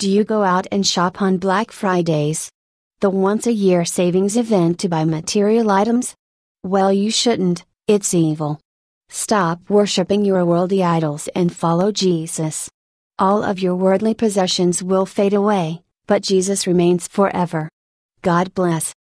Do you go out and shop on Black Fridays? The once-a-year savings event to buy material items? Well, you shouldn't, it's evil. Stop worshipping your worldly idols and follow Jesus. All of your worldly possessions will fade away, but Jesus remains forever. God bless.